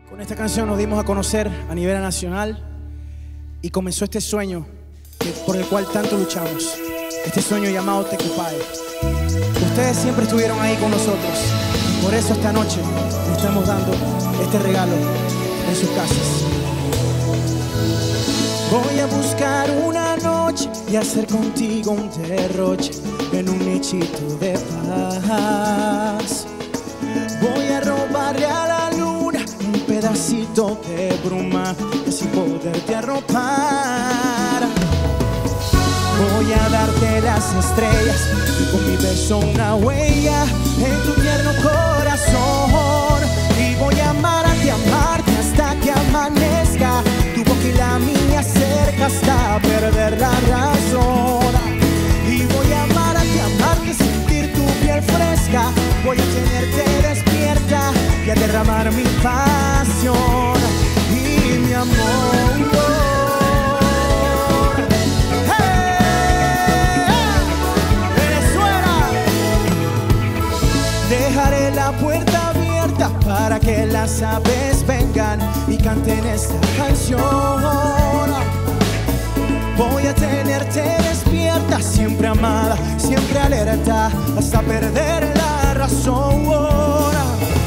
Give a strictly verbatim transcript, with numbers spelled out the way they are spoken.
Con esta canción nos dimos a conocer a nivel nacional y comenzó este sueño que, por el cual tanto luchamos. Este sueño llamado Tecupay. Ustedes siempre estuvieron ahí con nosotros. Por eso esta noche les estamos dando este regalo en sus casas. Voy a buscar una noche y hacer contigo un derroche en un nichito de paz. Voy a robarle a la luna un pedacito de bruma y así poderte arropar. Voy a darte las estrellas y con mi beso una huella en tu tierno corazón. Y voy a amarte, amarte hasta que amanezca. Tu boca y la mía cerca hasta perder la razón. Y voy a amarte, amarte, sentir tu piel fresca. Voy a tenerte despierta y a derramar mi pasión y mi amor. Dejaré la puerta abierta para que las aves vengan y canten esta canción. Voy a tenerte despierta, siempre amada, siempre alerta, hasta perder la razón.